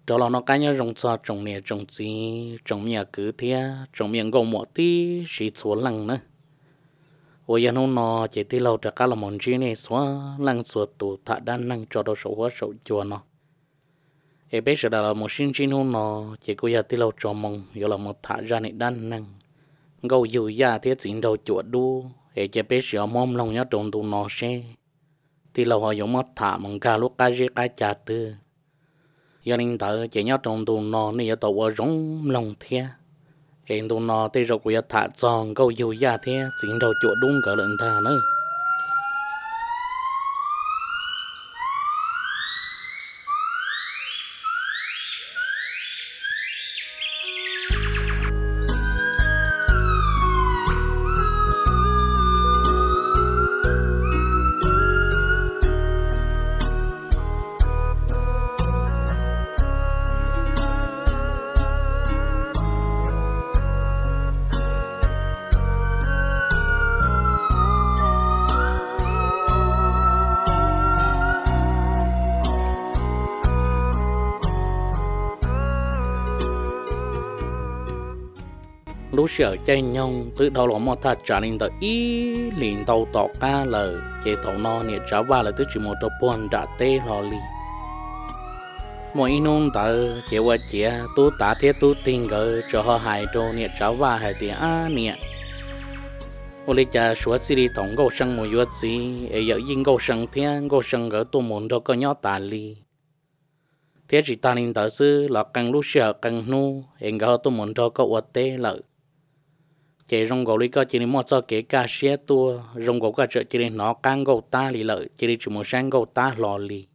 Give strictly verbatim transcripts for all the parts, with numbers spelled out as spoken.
đó là nó cái nhớ rong cho trồng nè trồng gì trồng nhà cứ thế trồng miệng gồng một tí xí xuống lăng nữa ôi giờ nó nó chỉ tí lâu cho cá là món gì này xóa lăng xóa tụ thả đan năng cho đồ sổ hóa sổ chùa nó em biết rồi đó là một sinh chi nó nó chỉ có giờ tí lâu cho mong giờ là một thả ra này đan năng gầu dù ya thế chính đầu chùa đu em chỉ biết rồi mong lòng nhớ trồng tụ nó xe tí lâu họ dùng mất thả mong cá lúc cá gì cá chả tư giờ nên thở chỉ nhớ trong tù nó này tàu ở rong lòng thế hiện tù nó tây rồi cũng thả tròn câu yêu ya thế chính đầu chỗ đúng cỡ lợn thà nữa lúc sợ chơi nhông tự đầu là một thà trả lên tờ ý liền tàu tọ ca lời chế tàu no nhiệt trả va là tức chỉ một tàu buồn đã tê lò li mỗi nôn tờ chế qua chế tu tá thiết tu tình cờ cho họ hại đồ nhiệt trả va hại tiền a nhiệt ô lý cha suốt xí đi tổng gấu sân một yuết xí ấy giờ yên gấu sân thiên gấu sân gỡ tu muốn cho có nhỏ tà li thế chỉ ta nên tờ sư là càng lúc sợ càng nu hiện gỡ tu muốn cho có uất tê lợi chỉ rong gấu lý có chỉ nên mua cho cái cá xe tua rong gấu cá chợ chỉ nên nó càng gấu ta lì lợi chỉ nên chỉ một sáng gấu ta lò lì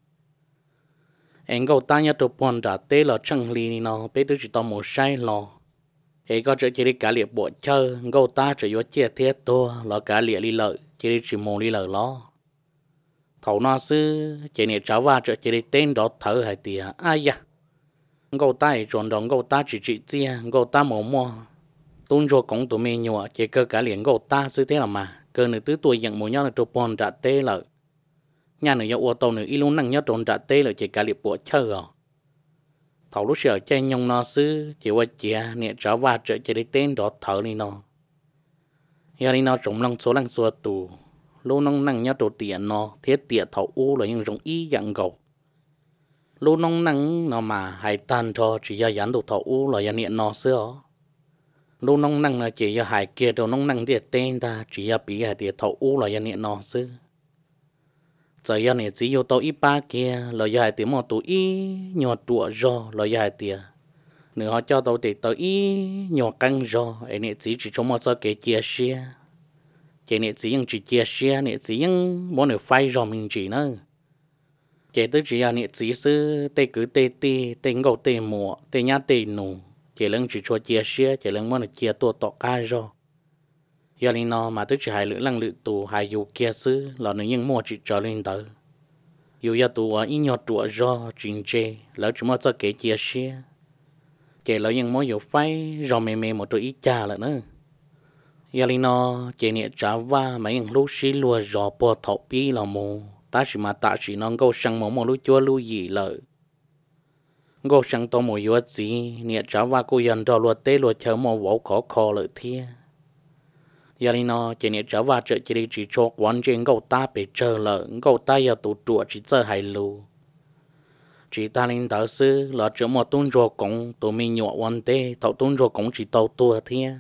anh gấu ta nhớ tụi bọn đã tê là chẳng lì nó bé tôi chỉ tao một sai lò ấy có chợ chỉ nên cả liệt bộ chơi gấu ta chỉ có chia thiết tua là cả liệt lì lợi chỉ nên chỉ một lì lợi lo thầu nó sư chỉ nên cháu va chợ chỉ nên tên đó thở hay tiệt ai ya gấu ta chọn đòn gấu ta chỉ chỉ chia gấu ta mổ mua tôn cho công tụi mình nhỏ chỉ cơ cả liền gấu ta sư thế là mà cơ nữ tứ tuổi nhận mỗi nhau là chụp bọn trả tê lợi nhà nữ ô tô nữ ilun năng nhớ trộn trả tê lợi chỉ cả liệp bộ chơi rồi thầu lúc sợ chơi nhông nó sư chỉ qua chia nè trở va trở chỉ để tên đó thở đi nó giờ đi nó trộm lăng số lăng số tù lô nông năng nhớ trộn tiền nó thiết tiền thầu u là những rong ý dạng gấu lô nông năng nó mà hay tan cho chỉ ra dán đồ thầu u là dạng nó xưa lô nông năng là chỉ cho hải kia đồ nông năng tiệt tên ta chỉ cho bị hải tiệt thầu u là do niệm nó xứ giờ giờ này chỉ yêu tàu ít ba kia là do hải tiệt một tụ ít nhỏ tụa do là do hải tiệt nếu họ cho tàu tiệt tàu ít nhỏ căng do ấy này chỉ chỉ trong một số cái chia sẻ cái này chỉ những chỉ chia sẻ này chỉ những muốn được phai do mình chỉ nữa cái thứ chỉ là này chỉ sư tê cứ tê tê tê ngầu tê mùa tê nhá tê nụ chỉ lần chỉ cho chia sẻ chỉ lần muốn chia tua tọt cá rồi giờ này nó mà tôi chỉ hai lưỡi lăng lưỡi tù hai dù kia xứ là nó những mua chỉ trở lên tới dù giờ tù ở ít nhỏ tụa do chuyện chê lỡ chúng nó cho cái chia sẻ chỉ lỡ những mua dù phái rồi mềm mềm một đôi ít cha là nữa giờ này nó chỉ nhẹ trả va mấy những lúc xí lùa giò po thọ pi là mù ta chỉ mà ta chỉ nó câu sang một một lúc chua lúc gì lợi ngô sang to một yuết gì nè cháu và cô dân cho luật tế luật chờ một vỗ khó khó lợi thia giờ đi nó chỉ nè cháu và trợ chỉ đi chỉ cho quán trên gấu ta bị chờ lợ gấu ta giờ tụ trụ chỉ chờ hay lù chỉ ta lên tờ sư là chỗ một tuần rồi cũng tụi mình nhọ quan tế thầu tuần rồi cũng chỉ tàu tua thia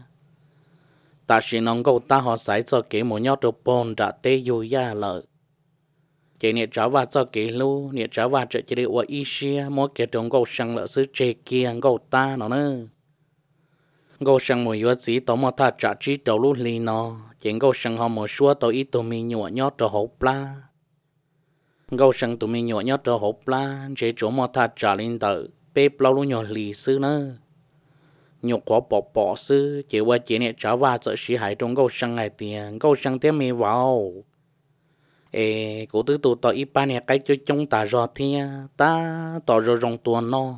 ta chỉ nó gấu ta họ sai cho cái một nhau đồ bồn đã tế vô ya lợi chỉ nè cháu và cho cái lu nè cháu và trợ chỉ để ở Asia mỗi cái trong gấu sang lỡ xứ chế kia gấu ta nó nữa gấu sang một yuết gì tao mà ta trả chỉ đầu lu li nó chỉ gấu sang họ một số tao ít tụi mình nhỏ nhót cho hộp la gấu sang tụi mình nhỏ nhót cho hộp la chỉ chỗ mà ta trả lên tờ bếp lâu lu nhỏ lì xứ nữa nhục quá bỏ bỏ xứ chỉ qua chỉ nè cháu và trợ sĩ hải trong gấu sang ngày tiền gấu sang tiếng mi vào ê cụ tứ tụ tao ít ba nè cái cho chúng ta rõ thì ta tao rõ rong tuần nó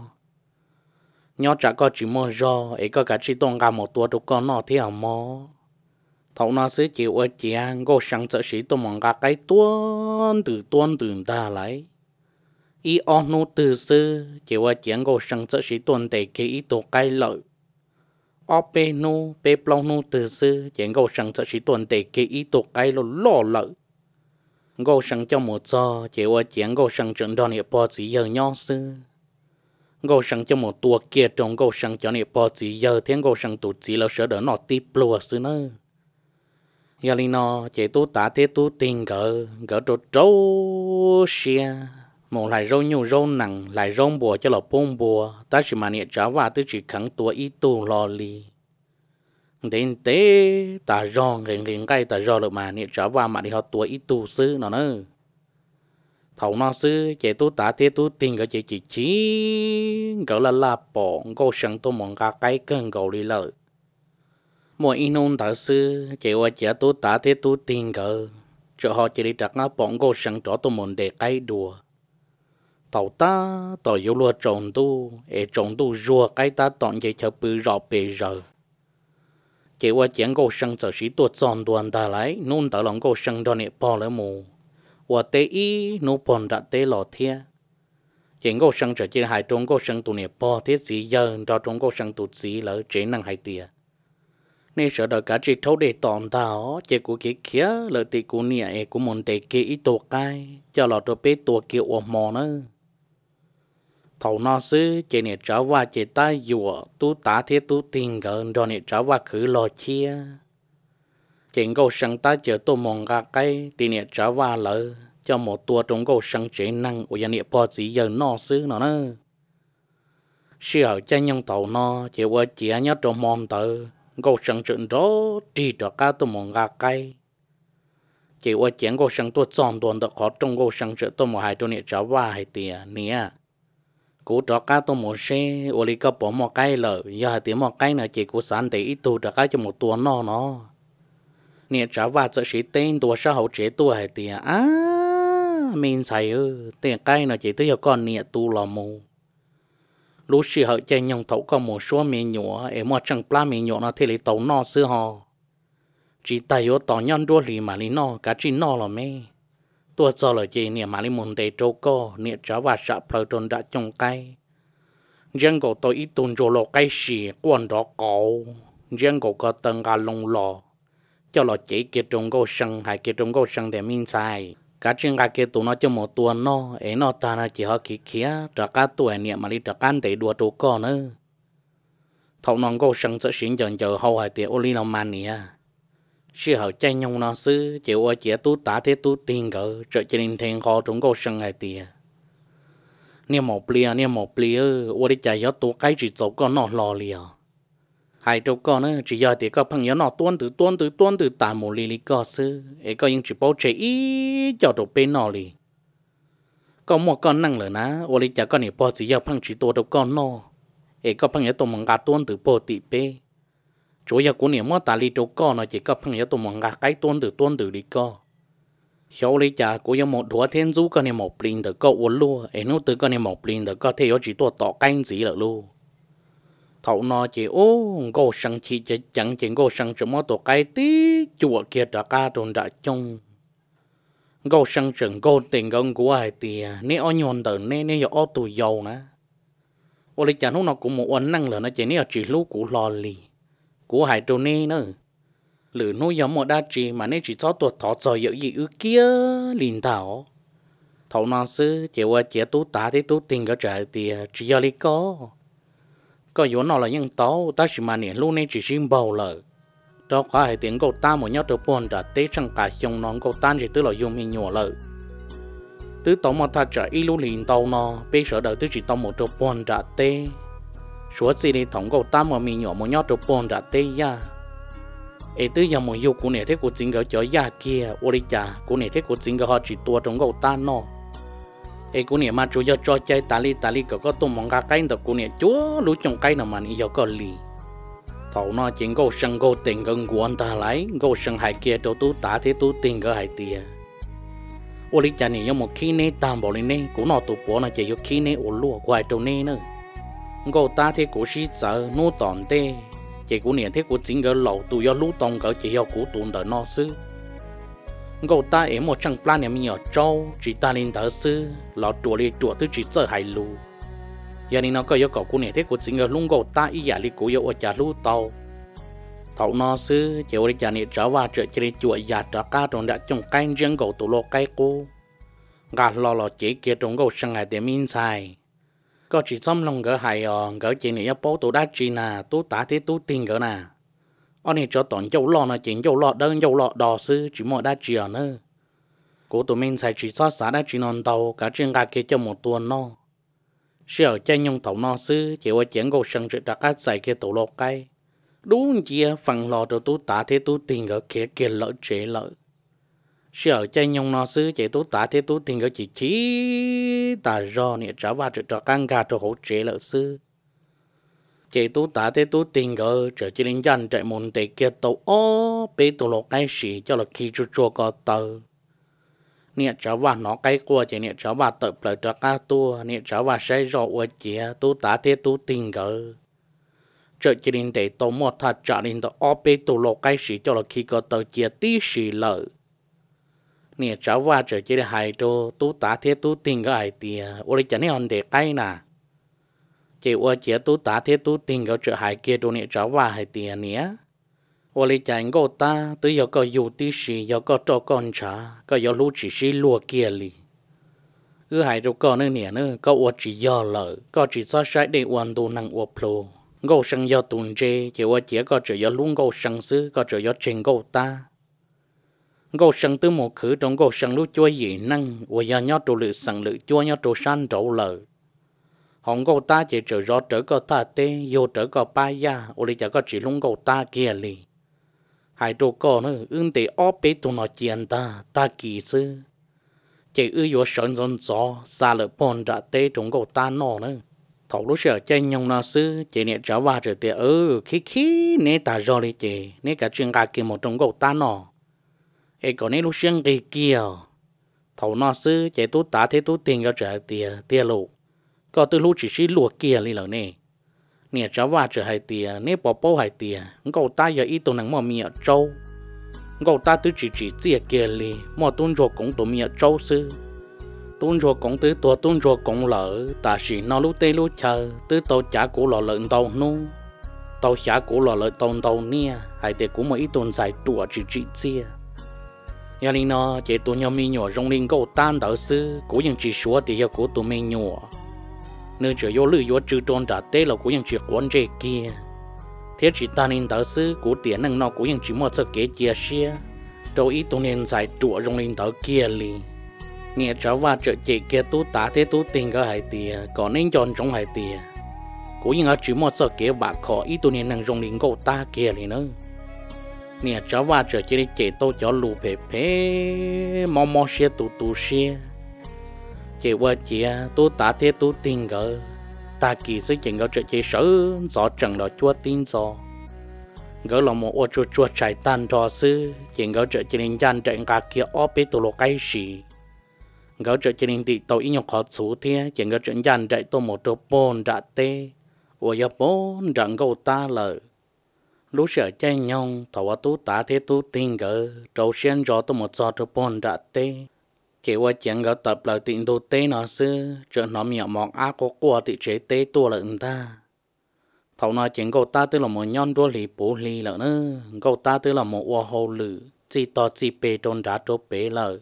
nhớ chả có chỉ mua rõ ê có cả chỉ tuần cả một tuần được con nó thì hả mò thầu nó sẽ chịu ở chị ăn go sang trợ sĩ tôi mong cả cái tuần từ tuần từ ta lấy ý on nô từ sư chỉ qua chuyện cô sang sợ sĩ tuần để kỹ ý tổ cái lợi ở bên nô bên plong nô từ sư chuyện cô sang sợ sĩ tuần để kỹ ý tổ cái lo lo lợi cô sang cho một giờ chỉ qua chuyện cô sang trận đòn hiệp bỏ chỉ giờ nhỏ sư cô sang cho một tua kia trong cô sang cho hiệp bỏ chỉ giờ thiên cô sang tụt chỉ là sợ đỡ nọ tiếp lùa sư nữa giờ li nó chỉ tu tá thế tu tình cỡ cỡ trâu trâu xia một lại râu nhiều râu nặng lại râu bùa cho là bông bùa ta chỉ mà niệm trả vào tôi chỉ khẳng tua ít tu lò li đến tế ta rong rèn rèn cái ta rong được mà niệm trả vào mà đi học tua ít tu sư nó nữa thầu nó sư chỉ tu tá thế tu tình cỡ chỉ chỉ chỉ cỡ là la bỏ cô sang tu mong cả cái cơn gầu đi lợi mỗi in ôn đạo sư chỉ qua chỉ tu tá thế tu tình cỡ cho họ chỉ đi đặt ngã bọn cô sang chỗ tu muốn để cái đùa tàu ta tàu yêu lúa trồng tu để trồng tu rùa cái ta tọn dây chờ bự rõ bề giờ chỉ qua chuyện cô sang giờ sĩ tuột tròn đoàn ta lấy nôn ta lòng cô sang cho nè bỏ lỡ mù và tê ý nô bòn đã tê lọ thia chuyện cô sang giờ chỉ hai trống cô sang tu nè bỏ thiết gì giờ cho trống cô sang tu gì lỡ chế năng hai tia nên sợ đợi cả chỉ thấu để tòn tao chỉ của cái kia lợi tỷ của nè của một tệ kia ít tổ cái cho lọ cho bé tổ kia ôm mò nữa thầu nó sư chỉ nè cháu qua chỉ ta dùa tu tá thiết tu tình gần rồi nè cháu qua khử lò chia chỉ câu sang ta chờ tôi mong cả cái thì nè cháu qua lỡ cho một tua trong câu sang chế năng của gia nè bỏ chỉ giờ nó sư nó nữa sư hậu cha nhân tàu nó chỉ qua chỉ nhớ trong mòn tờ câu sang trận đó chỉ cho cả tôi mong cả cái chỉ qua chuyện câu sang tôi chọn tuần được khó trong câu sang trận tôi một hai tôi nè cháu qua hai tiền nè cú cho cá tôi một xe, ô li có bỏ một cái lợ, giờ tiếng một cái nữa chỉ cú sản để ít tu cho cá cho một tuần nó nó. Nè trả vào cho sĩ tên tua sao hậu chế tua hay tiền á, mình xài ư, tiền cái nó chỉ tới giờ con nè tu là mù. Lúc sĩ hậu chạy nhung thấu có một số miếng nhỏ, em mà chẳng pla miếng nhỏ nó thì lấy tàu nó xưa họ. Chỉ tay vô tàu nhân đua lì mà lì nó, cá chỉ nó là mê. Tôi cho là gì nè mà đi muốn để trâu co nè cháu và sợ phơi trôn đã trồng cây riêng cổ tôi ít tuần rồi lò cây xì quần đó cổ riêng cổ có tầng gà lông lò cho là chỉ kia trồng cổ sân hay kia trồng cổ sân để mình xài cả trên gà kia tụi nó cho một tuần nó ấy nó ta nó chỉ họ kia kia trả cá tuổi nè mà đi trả cá để đùa trâu co nữa thầu non cổ sân sẽ xuyên dần giờ hậu hay tiền ô li nào mà nè sư hậu chạy nhung nó sư chịu ở chỉ tu tá thế tu tiền cỡ trợ cho nên thèn kho trong câu sân hai tiền nè một lia nè một lia ở đây chạy gió tu cái chỉ走con nó lò lìa hai trâu con nữa chỉ giờ thì có朋友nó tuôn từ tuôn từ tuôn từ tạm một lia lia có sư ấy có những chỉ bảo chế ý cho đồ bên nó lì có một con năng rồi ná ở đây chạy con này bao chỉ giờ phăng chỉ tu đồ con nó ấy có朋友tụi mình gạt tuôn từ bao tị bê chủ yếu của niệm mà ta đi chỗ co nó chỉ có phăng nhớ tụi mình gạt cái tuôn từ tuôn từ đi co sau lấy trả của những một đũa thiên du có niệm một linh từ co uốn lúa ấy nó từ có niệm một linh từ có thể có chỉ tua tỏ canh gì là luôn thầu nó chỉ ô cô sang chỉ chỉ chẳng chỉ cô sang chỉ mà tỏ cái tí chùa kia đã ca tròn đã chung cô sang chừng cô tình con của ai thì nếu ở nhon từ nếu nếu ở tụi giàu nè ô lấy trả nó cũng một uốn năng là nó chỉ nếu chỉ lúc của lò lì của hai trâu nê nữa lửa nuôi giống một đa trì mà nên chỉ cho tuột thọ giờ dự gì ư kia liền thảo thầu non sư chỉ qua chỉ tú tá thế tú tình cái trời thì chỉ do lý có có yếu nó là những táo ta chỉ mà nè luôn nên chỉ xin bầu lợ đó có hai tiếng câu ta một nhau từ buồn đã tế chẳng cả dòng non câu tan chỉ tức là dùng hình nhỏ lợ tứ tao mà ta trả ít lúc liền tao nó bây giờ đầu tứ chỉ tao một từ buồn đã tế số gì đi thống cầu tam mà mình nhỏ một nhót được bồn đã tê ya, ấy từ giờ một yêu của này thế của chính cái chỗ ya kia, ôi cha của này thế của chính cái họ chỉ tua trong cầu tan nó, ấy của này mà chủ yếu cho chơi tali li ta li có có tôm mong cá cái đó của này chúa lú trong cái nào mà này yêu có lì, thầu nó chính cầu sang cầu tình gần quan ta lấy, cầu sang hai kia đâu tu tá thế tu tình cái hai tia, ôi cha này có một khi này tam bảo này này của nó tụ bỏ nó chỉ có khi này ổn lúa quay trong này nữa cô ta thế của sĩ sợ nô tòn tê chỉ của niệm thế của chính cái lẩu tụi do lú tông cái chỉ do của tụi đời nó sư ngô ta em một trăng plan em nhỏ trâu chỉ ta lên tớ sư lọ chùa li chùa tư chỉ sợ hại lù giờ này nó có yêu cầu của này thế của chính ở lung ngô ta ý giả li của yêu ở trả lù tàu thầu nó sư chiều đi trả này trở vào chợ chơi chùa giả trả cá trong đã trồng canh riêng gầu tủ lô cây cô gà lò lò chỉ kia trong gầu sang ngày để min xài có chỉ xóm lòng gỡ hại ờ gỡ chị này bố tủ đá chi nà tú tả thế tú tiền gỡ nà anh này cho tỏn dầu lò là chuyện dầu lò đơn dầu lò đỏ sư chỉ một đá chi ở nữa của tụi mình xài chỉ xót xả đá chi non tàu cả trên gà kia cho một tuần no sợ chơi nhung tàu no sư chiều ở chuyện gầu sang trả cá xài kia tủ lô cây đúng chia phần lò đồ tú tả thế tú tiền gỡ kia kia lỡ chế lỡ sợ chơi nhung nó sư chị tú tả thế tú tiền gỡ chỉ chí tả do nè trả vào trở căng gà cho hỗ trợ lỡ sư chị tú tả thế tú tiền gỡ trở chỉ linh dân chạy môn tệ kia tàu ó bê tàu lọ cái xỉ cho là khi cho cho có tờ nè trả vào nó cái qua chị nè trả vào tập lại trở cá tua nè trả vào say rõ ở chị tú tả thế tú tiền gỡ chợ chỉ linh để tàu một thật trả linh tàu ó bê tàu lọ cái xỉ cho là khi có tờ chia tí xỉ lỡ nè cháu qua trở chỉ để hại cho tú tả thế tú tiền cái ai tiền, ô đi chả nên hòn để cái nè, chỉ ô chỉ tú tả thế tú tiền cái trở hại kia đồ nè cháu qua hại tiền nè, ô đi chả ngô ta tới giờ có dù tí xì giờ có cho con trả, có giờ lú chỉ xí lúa kia li, cứ hại cho con nữa nè nữa, có ô chỉ giờ lợ, có chỉ so sánh để hoàn đồ năng ô plo, ngô sang giờ tuần chế, chỉ ô chỉ có trở giờ lú ngô sang xứ, có trở giờ trên ngô ta. ngô sang từ một khử trong ngô sang lúc chúa dị năng, và giờ nhớ trụ lự sang lự chúa nhớ trụ san trổ lợ. Hồng ngô ta chỉ trở rõ trở có ta tê, vô trở có ba ya, ô lý chả có chỉ lung ngô ta kia lì. Hai trụ có nữa, ưng tì ốp bế tụ nó chiên ta, ta kỳ sư. Chỉ ư vô sơn dân gió, xa lợ bồn đã tê trong ngô ta nó nữa. Thổ lúc sợ chơi nhông nó sư, chỉ nè trở vào trở tì ư, khí khí nè ta rõ lý chê, nè cả chuyên gà kia một trong ngô ta nó. Ê có nên lúc xuyên kỳ kia thầu nó sư chạy tú tá thế tú tiền cho trở tìa tìa lụ có từ lúc chỉ xí lụa kia li lỡ nè nè cháu vào trở hai tìa nè bỏ bố hai tìa ngầu ta giờ ít tụ nắng mò mì ở trâu ngầu ta từ chỉ chỉ tìa kia li mò tuôn rô cũng tụ mì ở trâu sư tuôn rô cũng từ tua tuôn rô cũng lỡ ta chỉ nó lúc tê lúc chờ từ tàu trả của lọ lợn tàu nu tàu trả của lọ lợn tàu tàu nè hai tìa cũng một ít tuần dài tụa chỉ chỉ tìa nhà linh nó chỉ tụi nhau mi nhỏ trong linh câu tan đỡ sư cũngยังchỉ số thì giờ của tụi mình nhỏ nơi chỉ vô lưỡi vô trừ tròn trả tê là cũngยังchỉ quan chế kia thế chỉ ta nên đỡ sư của tiền năng nó cũngยังchỉ một sự kế chia sẻ rồi ít tụi nên giải trụ trong linh đỡ kia li nghe cháu vào chợ chị kia tú tá thế tú tiền cái hải tiền còn nên chọn trong hải tiền cũngยังchỉ một sự kế bạc khó ít tụi nên năng trong linh câu ta kia li nữa nè cháu vào trở chỉ đi chế tô cho lù phê phê mò mò xe tù tù xe chế qua chế tú tá thế tú tin gỡ ta kỳ sức chừng gỡ trở chế sở gió trần đó chua tin gió gỡ là một ô chua chua trái tan cho sư chừng gỡ trở chỉ nên dàn trận cả kia ó bê tù lô cái xì gỡ trở chỉ nên tị tàu ý nhọc khó xú thế chừng gỡ trở dàn trận tô một trâu bồn đã tê ủa ya bồn rặng gâu ta lờ lúc sợ chơi nhông thầu tú tá thế tú tin gỡ trâu xuyên rõ tôi một giọt cho bồn đã tê chỉ qua chuyện gỡ tập lại tiền đồ tê nó xưa trở nó miệng mọc á có qua thì chế tê tua lợn ta thầu nói chuyện cậu ta tức là một nhon đua lì bố lì lợn nữa cậu ta tức là một hoa hồ lử chỉ to chỉ bê trôn đá trô bê lợn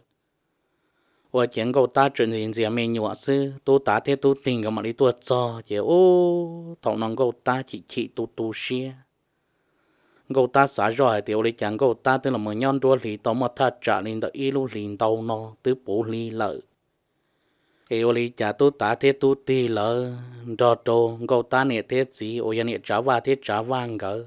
qua chuyện cậu ta chuyện gì gì mình nhọ xưa tú tá thế tú tin gỡ mà đi tua cho chỉ ô thầu nói cậu ta chỉ chỉ tu tu xia gấu ta xả rồi thì俺chẳng gấu ta tức là một nhon đua lì tao mà thà trả lên tới ilu lìn tàu nó từ bố lì lợ thì俺chả tu ta thế tu tì lợ rồi đồ gấu ta nè thế gì ôi nè trả va thế trả vang gỡ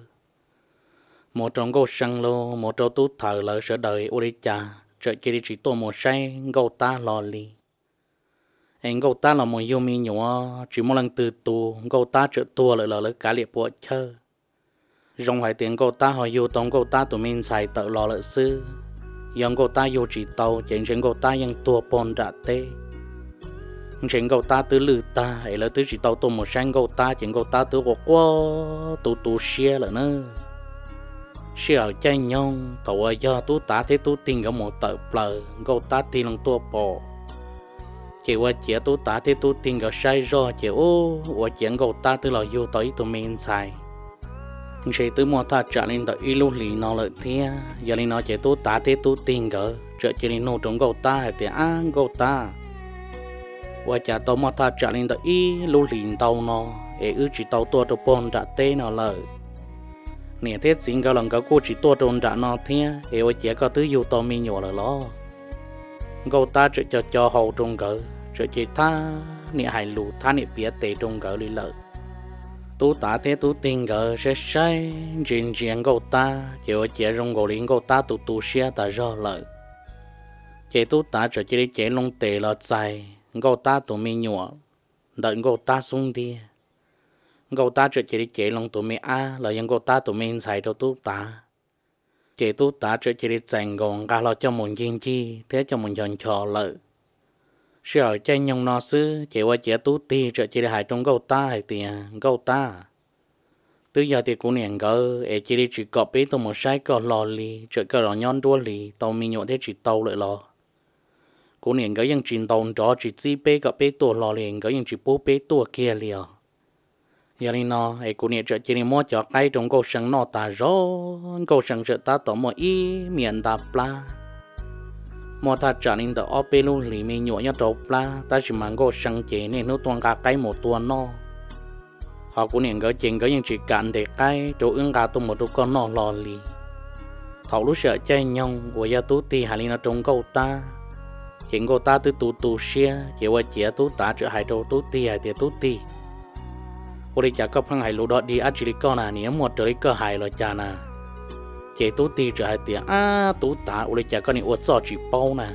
một trong gấu sang lô một trong tu thờ lợ sợ đời俺chả trời kia chỉ tô một say gấu ta lò lì anh gấu ta là một yêu mi nhỏ chỉ một lần từ tu gấu ta trợ tua lại lợ cả liệp bộ chơi trong hai tiếng cô ta hỏi yêu tông cô ta tụi mình xài tự lò lợi sư dòng cô ta yêu chỉ tàu trên trên cô taยังtua bồn đã tê trên cô ta tứ lư ta ấy là tứ chỉ tàu tụi một sang cô ta trên cô ta tứ có quá tụ tụ xe là nữa Siêu chạy nhông tàu ở do tú tá thế tú tin ở một tờ bờ gâu tá tin lòng tua bò chỉ qua chỉ tú tá thế tú tin ở sai do chỉ ô và chuyện gâu tá từ là yêu tới tụi mình xài chỉ từ mua ta trả lên tờ ilu lì nó lợi thia giờ lên nó chỉ tú tá thế tú tin ở trợ chỉ lên nô trong gâu tá thì ăn gâu tá và trả tàu mua ta trả lên tờ ilu lì tàu nó để ư chỉ tàu tua tàu bồn đã tê nó lợi nè thế chính cái lần cái cô chỉ tua trôn đã nó thế hiểu chỉ có thứ yêu to mi nhỏ là lo câu ta chỉ cho cho hậu trong cỡ chỉ chỉ ta nè hài lù ta nè bía tệ trong cỡ đi lợi tú ta thế tú tin cỡ sẽ sai chuyện chuyện câu ta chỉ chỉ trong gò liền câu ta tụ tụ xe ta do lợi chỉ tú ta chỉ chỉ chỉ lông tệ là dài câu ta tụ mi nhỏ đợi câu ta xuống đi gâu ta chỉ chỉ chỉ lòng tụi mình à là những gâu ta tụi mình xài đồ tú ta chỉ tú ta chỉ chỉ dành gòn cả lo cho mình kiên chi thế cho mình dọn trò lợi sợ chơi nhung nó xứ chỉ qua chỉ tú ti chỉ chỉ hại trong gâu ta hay tiền gâu ta từ giờ thì cũng niệm gỡ để chỉ chỉ cọp bé tụi một sai cọ lò lì chỉ cọ lò nhon đua lì tàu mình nhộn thế chỉ tàu lại lò cũng niệm gỡ những chuyện tàu đó chỉ chỉ bé cọp bé tua lò liền gỡ những chỉ bố bé tua kia liền giờ này nó ấy cô nhớ chỉ nên mua cho cái trong câu sừng nó ta rõ câu sừng sẽ ta tóm một ý miền ta pla mua ta trả nên tờ ốp luôn lì mình nhọ nhọ đầu pla ta chỉ mang câu sừng chế nên nó toàn cả cái một tuần nó họ cũng nên gỡ chuyện gỡ những chỉ cạn để cái chỗ ứng cả tụi một đứa con nó lò lì thầu lúc sợ chơi nhông của gia tú ti hà linh nó trong câu ta chuyện câu ta từ tu tu xia chỉ qua chỉ tú ta trở hai đầu tú ti hay tiệt tú ti tôi chả có phăng hải lúa đó đi ăn chỉ có là nếu một trời có hải rồi chả nè chỉ tú ti trở hai tiền à tú ta tôi chả có những uất giò chỉ bao nè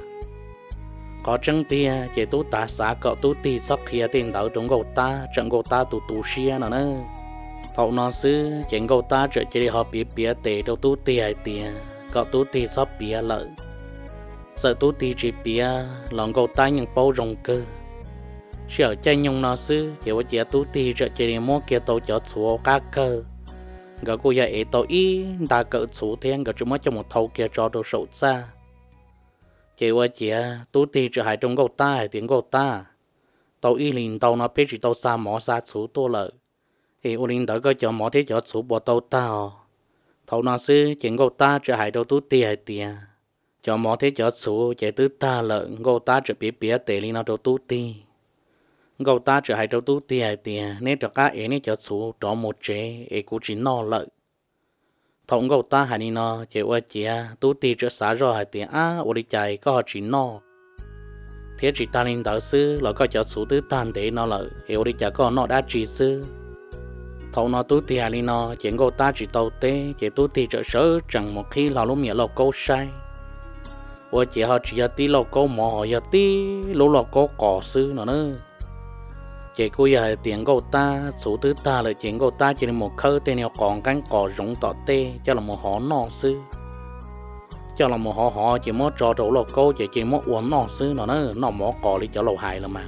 có chân tia chỉ tú ta xả cọ tú ti sắp kia tiền đầu trong gầu ta trận gầu ta tụ tụ xia nè nè thầu nó xứ chuyện gầu ta trở chỉ họ bía bía tệ đâu tú ti hai tiền cọ tú ti sắp bía lợi sợ tú ti chỉ bía lòng gầu ta những bao rồng cơ sợ chơi nhung nó xứ chỉ có chỉ tú ti trợ chỉ mua kia tàu chở số cá cơ gỡ cô dạy ấy tàu ý ta cỡ số thiên gỡ chúng mới cho một thầu kia cho đồ sầu xa chỉ có chỉ tú ti trợ hai trong gầu ta hay tiếng gầu ta tàu ý liền tàu nó biết chỉ tàu xa mỏ xa số to lợi thì ô linh tới có cho mỏ thế cho số bỏ tàu ta thầu nó xứ chỉ gầu ta trợ hai đầu tú ti hay tiền cho mỏ thế cho số chỉ tứ ta lợi gầu ta trợ biết biết tệ linh nó đầu tú ti gầu ta trở hai đầu tú ti hay tiền nên cho các ấy nên cho số cho một chế ấy cũng chỉ no lợi thống gầu ta hay nó chỉ qua chia tú ti trở xả rồi hay tiền à ô đi chạy có họ chỉ no thế chỉ ta nên đạo sư là có cho số tứ tan để nó lợi ô đi chạy có nó đã chỉ sư thống nó tú ti hay nó chỉ gầu ta chỉ tàu tê chỉ tú ti trở sớ chẳng một khi là lúc miệng lộc câu sai ô chỉ họ chỉ tí lộc câu mỏ họ giờ tí lúc lộc câu cỏ sư nó nữa chỉ cô giờ tiếng gầu ta số thứ ta là tiếng gầu ta chỉ là một khơi tên nào còn cánh cỏ rụng tọt tê cho là một họ nọ sư cho là một họ họ chỉ muốn trò trổ lộc câu chỉ chỉ muốn uống nọ sư nó nó nó mỏ cỏ đi cho lầu hài là mà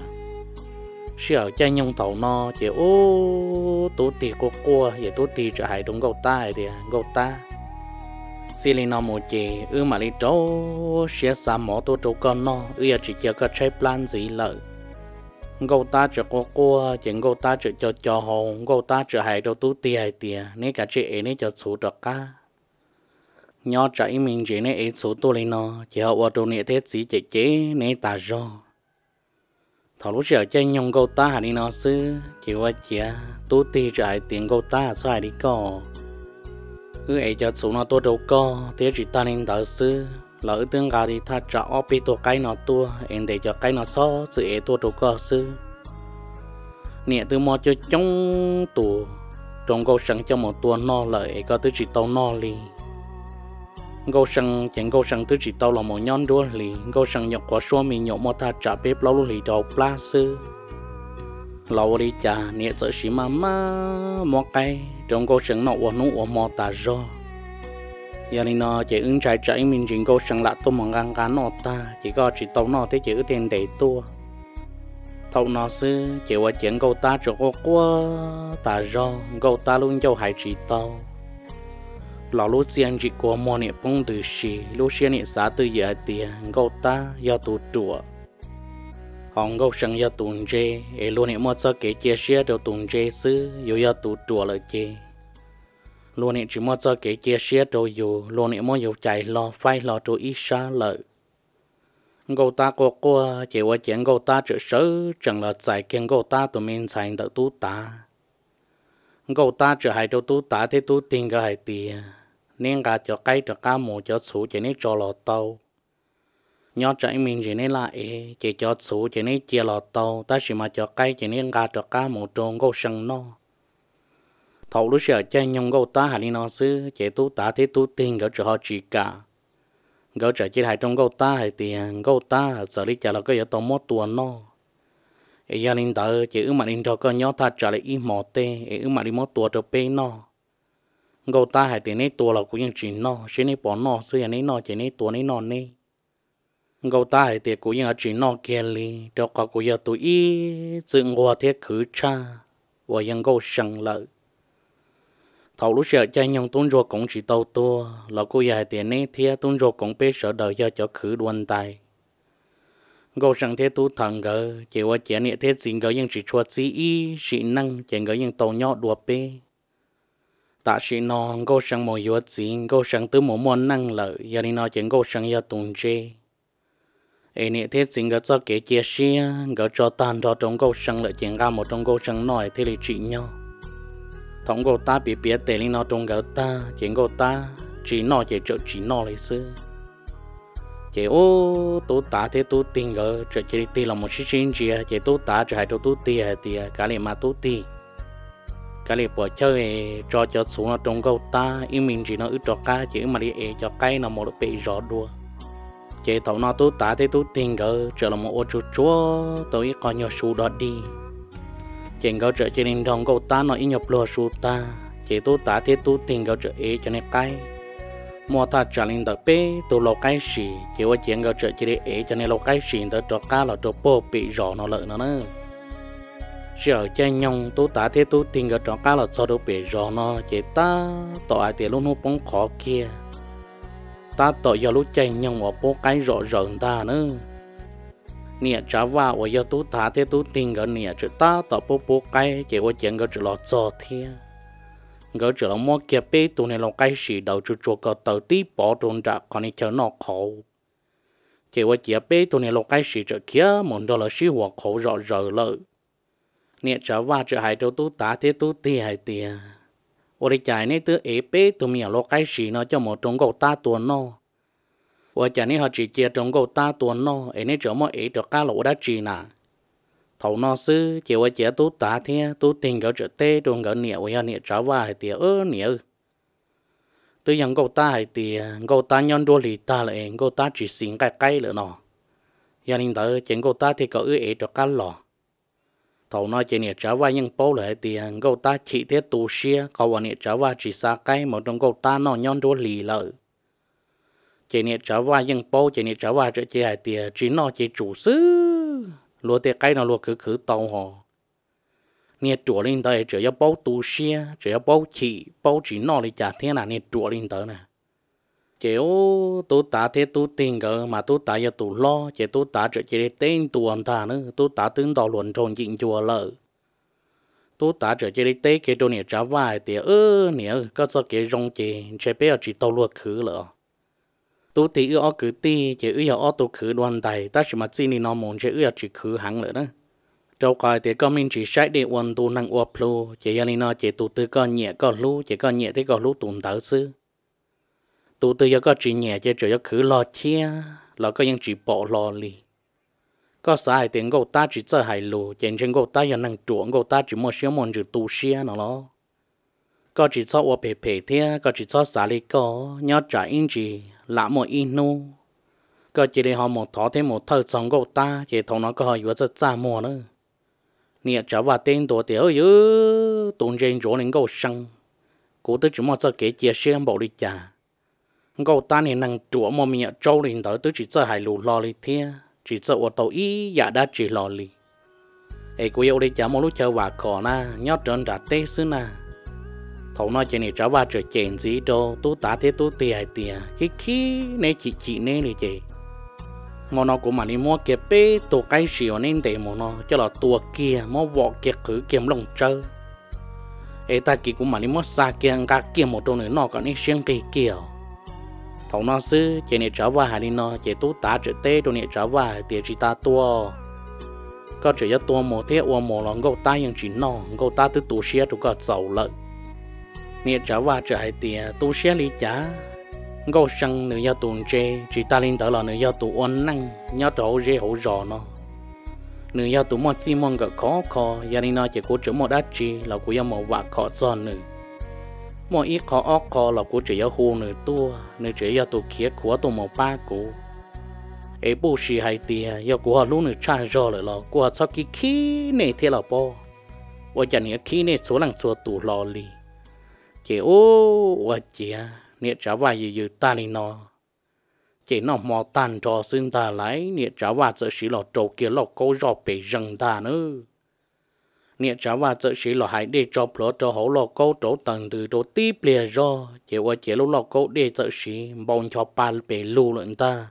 sợ chơi nhung tàu nó chỉ ô tú tì cô cô vậy tú tì trở hại đúng gầu ta thì gầu ta xí li nó một chỉ ư mà đi trâu sẽ xa mỏ tôi trâu con nó ư chỉ chờ có trái plan gì lợi gầu ta trở cô cô chuyện gầu ta trở cho cho hồn gầu ta trở hại đâu tú ti hay tiền nếu cả chị ấy nếu cho số được cả nhỏ chạy mình chỉ nếu ấy số tôi lên nó chỉ họ vào đồ nhẹ thế gì chỉ chế nếu ta do thằng lúc giờ chơi nhung gầu ta hay đi nó xứ chỉ qua chỉ tú ti trở hại tiền gầu ta sao đi co cứ ấy cho số nó tôi đâu co thế chỉ ta nên đỡ xứ lỡ tương gà thì ta trả ốp bị tổ cái nó tua em để cho cái nó xó sự ấy tua đồ cơ sư nè từ mò cho trong tù trong câu sẵn cho một tua no lợi có tới chỉ tàu no lì câu sẵn chẳng câu sẵn tới chỉ tàu là một nhon đua lì câu sẵn nhọc quá xua mình nhọc mà ta trả bếp lâu lì đầu pla sư lâu đi trả nè sợ xí mà mà mò cái trong câu sẵn nó uổng nó uổng mò ta do giờ này nó chỉ ứng trái trái mình chỉ có sẵn lại tôi mong ngang cán nó ta chỉ có chỉ tàu nó thế chỉ ưu tiên để tua thầu nó sư chỉ qua chuyện câu ta cho cô quá ta do câu ta luôn cho hai chỉ tàu lò lúa xiên chỉ qua mua nè bông từ xì lúa xiên nè xả từ giờ tiền gâu ta do tụ chùa hòn gâu sân do tụn dê e luôn nè mua cho cái chia sẻ đầu tụn dê xứ yêu do tụ chùa lời chê luôn nè chỉ mua cho cái chia sẻ đầu yêu luôn nè mua yêu chạy lo phai lo cho ít xa lợi gâu ta có qua chỉ qua chuyện gâu ta trở sớ chẳng là giải kiến gâu ta tụi mình xài đỡ tú ta gâu ta trở hai đầu tú ta thế tú tiền cái hai tiền nên cả cho cái cho cá mù cho số chỉ nên cho lọt tàu nhớ chạy mình chỉ nên là ế chỉ cho số chỉ nên chia lọt tàu ta chỉ mà cho cái chỉ nên cả cho cá mù tròn gâu sân no thầu lúc sợ chơi nhung gâu ta hay nó xứ chỉ tú ta thế tú tiền cái cho họ chỉ cả gấu trở chỉ hai trong gấu ta hay tiền gấu ta xử lý trả là cái gì tao mót tuần nó ấy gia đình tao chỉ ước mà đi cho con nhớ ta trả lại ít mỏ tê ước mà đi mót tuần cho pe nó gấu ta hay tiền này tuần là cũng những chuyện nó chỉ này bỏ nó xưa này nó chỉ này tuần này nó này gấu ta hay tiền cũng những ở chuyện nó kia li cho cả cũng giờ tụi ý dựng qua thế khử cha và những gấu sừng lợi thầu lúc sợ chơi nhung tuôn rồi cũng chỉ tàu tua là cô dài tiền này thia tuôn rồi cũng biết sợ đời do cho khử đoan tài gấu sang thế tu thằng gỡ chỉ qua chuyện này thế gì gỡ nhưng chỉ cho xí ý sĩ năng chuyện gỡ nhưng tàu nhỏ đùa bê tạ sĩ nó gấu sang một yếu gì gấu sang từ một món năng lợi giờ đi nói chuyện gấu sang giờ tuần chê ấy này thế gì gỡ cho cái chia sẻ gỡ cho tan cho trong gấu sang lợi chuyện ra một trong gấu sang nói thế là chị nhau thống gấu ta bị biết để lên nó trong gấu ta chuyện gấu ta chỉ nó chỉ trợ chỉ nó lấy xưa chỉ ô tú ta thế tú tin gỡ trợ chỉ tin là một sự chính trị chỉ tú ta chỉ hai tú tú ti hay ti cái này mà tú ti cái này bỏ chơi cho cho xuống nó trong gấu ta im mình chỉ nó ướt cho cá chỉ mà đi cho cái nó một bị rõ đua chỉ thầu nó tú ta thế tú tin gỡ trợ là một ô chú chúa tôi coi nhiều số đó đi chuyện gấu trợ cho nên trong gấu ta nó ít nhập lúa su ta chỉ tu ta thế tu tiền gấu trợ ấy cho nên cái mua ta trả lên tập bé tu lo cái gì chỉ qua chuyện gấu trợ chỉ để ấy cho nên lo cái gì tới cho cá là cho bò bị rõ nó lợi nó nữa giờ chơi nhung tu ta thế tu tiền gấu cho cá là cho đâu bị rõ nó chỉ ta tỏ ai tiền luôn nó bóng khó kia ta tỏ giờ lúc chơi nhung ở bố cái rõ rợn ta nữa nè trả vào ở giờ tú thả thế tú tiền gỡ nè chữ ta tập bố bố cái chỉ có chuyện gỡ chữ lọt cho thế gỡ chữ là mua kia bê tu này là cái gì đầu chữ chùa cờ tờ tí bỏ trốn trả còn đi chờ nó khổ chỉ có chuyện bê tu này là cái gì chữ kia muốn đó là sĩ hoạt khổ rõ rờ lợi nè trả vào chữ hai đâu tú thả thế tú tiền hai tiền ở đây chạy này từ ế bê tu mình là cái gì nó cho một trong gầu ta tuần nó và chả này họ chỉ chia trong gấu ta tuần nó, ấy nên chỗ mọi ấy cho cá lỗ đã chỉ nà, thầu nó sư chỉ với chế tú ta thế tú tình gấu trợ tê trong gấu nhẹ với nhẹ trả vào hay tiệt ơ nhẹ, từ những gấu ta hay tiệt gấu ta nhon đua lì ta lại gấu ta chỉ xin cái cái nữa nọ, gia đình tới chuyện gấu ta thì có ư ấy cho cá lò, thầu nó chỉ nhẹ trả vào những bao lại tiệt gấu ta chỉ thế tu xia, còn nhẹ trả vào chỉ xa cái một trong gấu ta nó nhon đua lì lợi. Chỉ này trở vào những bao chỉ này trở vào chỗ chỉ hai tiền chỉ nó chỉ chủ sư lúa tiền cái nó lúa cứ cứ tàu họ nè chủ lên tới chỉ có bao tu xe chỉ có bao chỉ bao chỉ nó đi trả thế nào nè chủ lên tới nè kiểu tôi ta thế tôi tiền cơ mà tôi ta giờ tôi lo chỉ tôi ta chỉ chỉ tên tuần ta nữa tôi ta tương đào luận tròn chỉnh chùa lợ tôi ta chỉ chỉ tên cái đồ nè trở vào tiền ơ nè có sao cái rong chỉ chỉ bé chỉ tàu lúa khứ lợ tôi thì ưa cứ ti chỉ ưa ở tôi khử đoàn tài ta chỉ mà chỉ nên nó muốn chỉ ưa chỉ khử hẳn nữa đó đâu coi thì con mình chỉ sai để hoàn tu năng ua plu chỉ cho nên nó chỉ tu tư con nhẹ con lú chỉ con nhẹ thế con lú tụm tớ sư tu tư cho con chỉ nhẹ chỉ chỉ cho khử lo chia lo có những chỉ bỏ lo li có sai tiền gấu ta chỉ chơi hài lù trên trên gấu taยังnăng chuộng gấu ta chỉ mua xíu món chỉ tu xia nó lo có chỉ cho ua phe phe thế có chỉ cho xả li có nhớ trả in gì lạ một in nu có chỉ để họ một thọ thêm một thời sống gấu ta chỉ thằng nó có họ vừa rất xa mua nữa nè trở vào tên tổ tiểu ư tụi trên chỗ nên gấu săng cố tới chỉ một giờ kể chia sẻ bảo đi chả gấu ta này năng chúa mà mình trâu lên tới tới chỉ chơi hài lù lo đi thế chỉ chơi ở tàu ý giả đã chỉ lo li ấy cô yêu đi chả một lúc chơi và cỏ na nhớ trơn đã tê xứ na thầu nó chỉ này cháu va trở chèn gì đâu tú tá thế tú tiề tiề khi khi này chị chị này đi chị mà nó cũng mà đi mua cái bê tổ cái xìu nên để mà nó cho là tua kia mua vỏ kia khử kiếm lồng chơi ấy ta kia cũng mà đi mua xa kia ngã kia một chỗ nữa nó còn đi xuyên cây kia thầu nó xứ chỉ này cháu va hay đi nó chỉ tú tá trở tê đồ này cháu va tiề chỉ ta tua có chỉ có tua một thế uo một là ngô ta nhưng chỉ nó ngô ta từ tu xe tụi có giàu lợi nè cháu va trở hay tiề tu xe lý trả ngô sang nữ gia tuần chê chỉ ta lên tới là nữ gia tu ôn năng nhớ trâu dễ hỗ rò nó nữ gia tu một chi mong gặp khó khó gia đình nó chỉ có chữ một đắt chi là của gia một vạ khó giòn nữ một ít khó óc khó là của chỉ gia hồ nữ tua nữ chỉ gia tu khía của tu một ba cũ ấy bố sĩ hay tiề gia của họ luôn nữ trai rò lại là của họ sau khi khí này thế là bao và chẳng nhớ khí này số lần số tù lò lì chỉ ô và chị nè trả vài gì gì ta đi nó chỉ nó mò tan cho xin ta lấy nè trả vài sợ sĩ lọ trâu kia lọ câu rọ bể rừng ta nữa nè trả vài sợ sĩ lọ hãy để cho lọ cho hậu lọ câu trâu tầng từ trâu tiếp lìa ro chỉ qua chỉ lúc lọ câu để sợ sĩ bông cho ba bể lưu lợn ta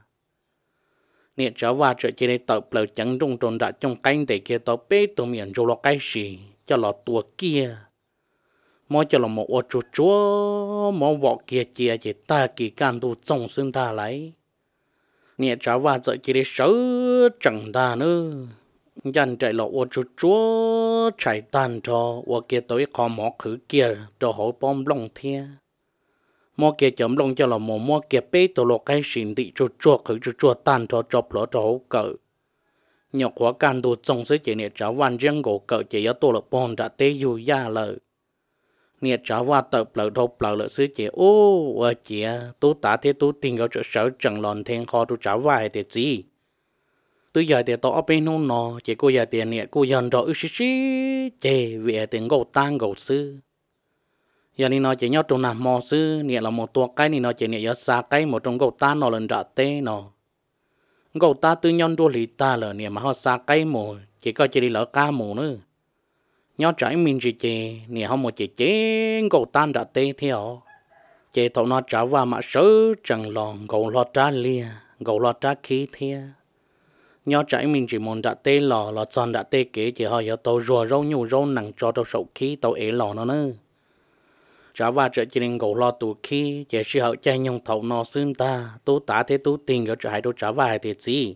nè trả vài sợ chỉ để tập lời chẳng trung tròn đã trong canh để kia tao bê tụi miệng rồi lọ cái gì cho lọ tua kia mỗi cho là một ô chúa chúa mỗi vợ kia chia chỉ ta kỳ can tu trông xin ta lấy nè cháu va sợ chỉ để sợ chẳng ta nữa dành chạy là ô chúa chúa chạy tan cho ô kia tới kho mỏ khử kia cho hội bom lông thia mỗi kia chấm lông cho là một mỗi kia bê tổ lộc cái xin đi chúa chúa khử chúa chúa tan cho chọc lỡ cho hậu cỡ nhọc quá can tu trông sẽ chỉ nè cháu van riêng gỗ cỡ chỉ có tổ lực bom đã tê dù ya lời nè cháu va tập lợi đâu lợi lợi xứ chị ô và chị tú tá thế tú tin có chỗ sở chẳng lòn thêm kho tú cháu va thì gì tôi giờ thì tao ở bên nông nọ chị cô giờ tiền nè cô dần rồi xí xí chị về tiền gầu tan gầu sư giờ này nó chỉ nhớ trong nằm mò sư nè là một tua cái này nó chỉ nè giờ xa cái một trong gầu tan nó lần trả tê nó gầu ta tư nhân đua lì ta là nè mà họ xa cái mồ chỉ có chỉ đi lỡ ca mồ nữa nhớ trái mình chỉ chè nè không một chè chè gầu tan đã tê theo chè thầu nó trả vào mà sớ chẳng lòn gầu lo trả lia gầu lo trả khí theo nhớ trái mình chỉ muốn đã tê lò lò tròn đã tê kế chỉ họ giờ tàu rùa rau nhủ rau nặng cho tàu sầu khí tàu ế lò nó nữa trả vào trở chỉ nên gầu lo tù khí chè sư hậu chạy nhung thầu nó xương ta tú tá thế tú tiền ở trái đâu trả vào thì gì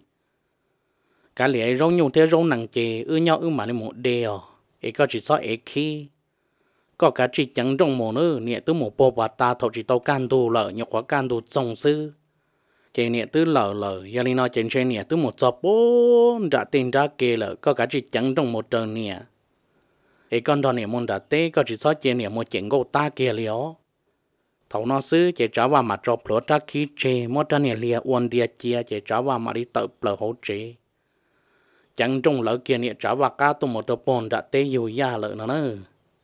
cả lẽ rau nhủ thế rau nặng chè ư nhau ư mà nên một đeo ấy có chỉ so ấy khi có cả chỉ chẳng trong mồ nữa nè từ một bộ bát ta thầu chỉ tàu can tu lợ nhọc quá can tu trồng sư chỉ nè từ lợ lợ gia đình nó trên trên nè từ một chập bốn đã tiền ra kê lợ có cả chỉ chẳng trong một trời nè ấy con đó nè môn đã tê có chỉ so trên nè một chuyện gỗ ta kia lió thầu nó sư chỉ trả vào mặt trộp lúa ra khí chê một trên nè lia uốn dia chia chỉ trả vào mặt đi tập lợ hỗ chế chẳng trong lỡ kia nè trả vào cá tôm một trộp bồn đã tê dù ya lợ nó nữa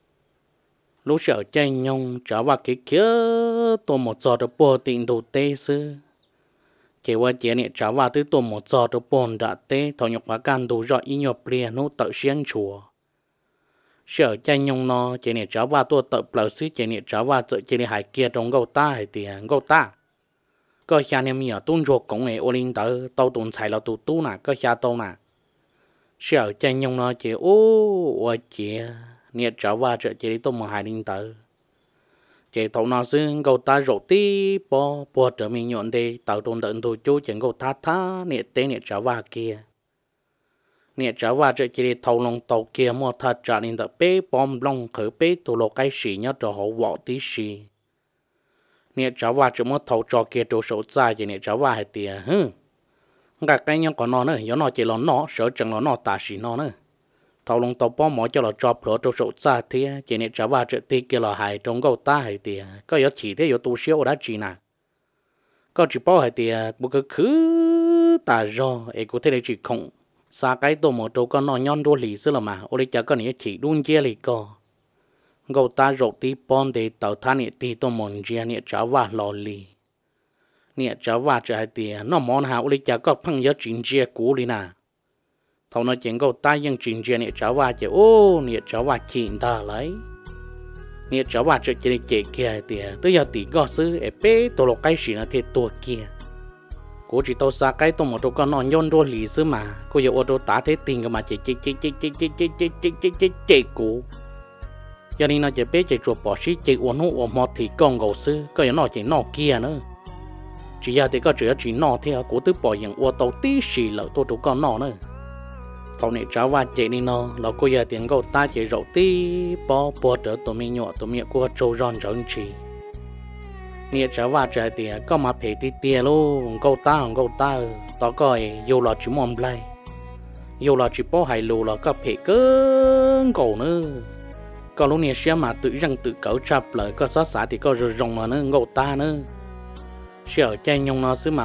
lúc sợ chơi nhung trả vào cái kia tôm một giò trộp bồn tiền đồ tê sư chỉ qua chỉ nè trả vào tới tôm một giò trộp bồn đã tê thầu nhục hóa can đồ rõ ý nhọc bia nó tự xiên chùa sợ chơi nhung nó chỉ nè trả vào tôi tập lỡ sư chỉ nè trả vào tự chỉ nè hải kia trong gấu ta hay tiền gấu ta có xa nè mía tuôn ruột cũng nghe ô linh tớ tàu tuôn xài là tụ tu nè có xa tàu nè sợ chơi nhung nó chỉ ô ôi chị nè trở vào trợ chỉ tôi mà hai linh tớ chỉ thầu nó xưng gấu ta rổ tí bò bò trở mình nhọn đi tàu tuôn tận tụ chú chỉ gấu ta tha nè té nè trở vào kia nè trở vào trợ chỉ thầu lòng tàu kia mua thật trả linh tớ bê bom long khởi bê tụ lô cái xì nhớ trở hậu vọ tí xì nè trở vào chỉ mua thầu trò kia tụ sổ dài chỉ nè trở vào hay tiền hứ ngã cái nhau còn nó nữa, gió nó chỉ là nó, sợ chẳng là nó tả xí nó nữa. Thầu lông tàu bó mỏ cho là cho phở trâu sổ xa thế, chỉ nên trả vào trợ tí kia là hại trong gấu ta hay tiền, có yếu chỉ thế yếu tu siêu đã chỉ nè. Có chỉ bao hay tiền, bố cứ khứ tả do, ấy có thể là chỉ không. Xa cái tổ mỏ trâu con nó nhon đô lì xưa là mà, ô lý chả có nghĩa chỉ đun chia lì co. Gấu ta rộ tí bón để tàu thá nghĩa tí tổ mòn chia nghĩa trả vào lò lì. Nè cháu vào trở thì nó món hảo lấy cháu có phăng nhớ chuyện chia cũ đi nè thầu nó chuyện câu ta nhưng chuyện chia nè cháu vào chứ ô nè cháu vào chuyện ta lấy nè cháu bà chơi chơi chơi kia thì tôi giờ tí gõ sư ép bé tôi lo cái gì nó thì tôi kia cô chỉ tao xa cái tôi một đôi con non nhon đôi lì sư mà cô giờ ô tô tá thế tiền cái mà chơi chơi chơi chơi chơi chơi chơi chơi chơi chơi chơi chơi cô giờ này nó chơi bé chơi chuột bỏ xí chơi uốn hút uốn mọt thì con gấu sư có giờ nó chơi nọ kia nữa chỉ giờ thì có chỉ chỉ nọ theo cô tự bỏ những ô tô tí xì lợ tôi đôi con nọ nữa thằng này cháu và chị đi nó là cô giờ tiền gấu ta chơi rượu tí bỏ bỏ đỡ tụi mình nhọ tụi mình cô trâu ròn ròn chỉ nè cháu và trời thì có mà phải tí tiền luôn gấu ta gấu ta tao coi yêu là chỉ mong play yêu là chỉ bỏ hai lù là có phải cơn gấu nữa còn lúc này xem mà tự rằng tự cấu chập lại có sát xả thì có rồi rồng mà nữa gấu ta nữa sợ chạy nhung nó xứ mà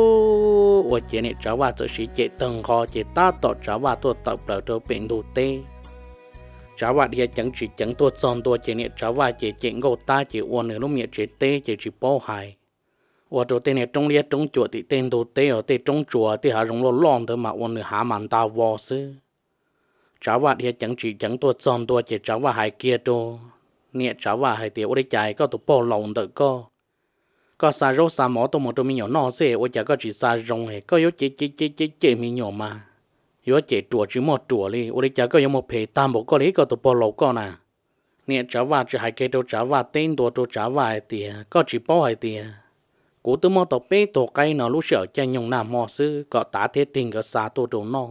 ô ô chị này cháu và tự sĩ chị từng khó chị ta tỏ cháu và tôi tập lại tôi bệnh đồ tê cháu và đi chẳng chỉ chẳng tôi son tôi chị này cháu và chị chị gấu ta chị uốn nữa lúc miệng chị tê chị chỉ bao hài uốn đồ tê này trong lia trong chùa thì tên đồ tê ở tê trong chùa thì họ rong lo lon thôi mà uốn nữa hả màn ta vò xứ cháu và đi chẳng chỉ chẳng tôi son tôi chị cháu và hai kia đồ nè cháu và hai tiểu đi chạy có tụ bao lòng tự có có xa rô xa mỏ tôi một tôi mình nhỏ nó xe ôi chả có chỉ xa rong hay có yếu chế chế chế chế chế mình nhỏ mà yếu chế chùa chỉ một chùa đi ôi chả có yếu một phê tam bộ có lý có tụ bao lâu con à nè cháu và chỉ hai cái đồ cháu và tên đồ đồ cháu và tiền có chỉ bao hai tiền cú tôi mua tàu bé tàu cây nó lúc sợ cho nhung nam mò sư có tá thế tiền có xa tôi đồ nó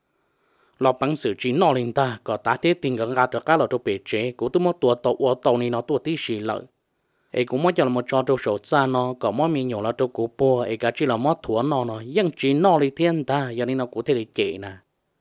lọ bằng sự chỉ nó lên ta có tá thế tiền có gạt được cái lọ tôi bể chế cú tôi mua tua tàu ua tàu này nó tua tí xì lợi ấy cũng mới cho là một trò trâu sổ xa nó có mỗi mình nhỏ là trâu cú bùa ấy cả chỉ là mót thua nó nó nhưng chỉ nó đi thiên ta giờ nên nó cũng thể đi chạy nè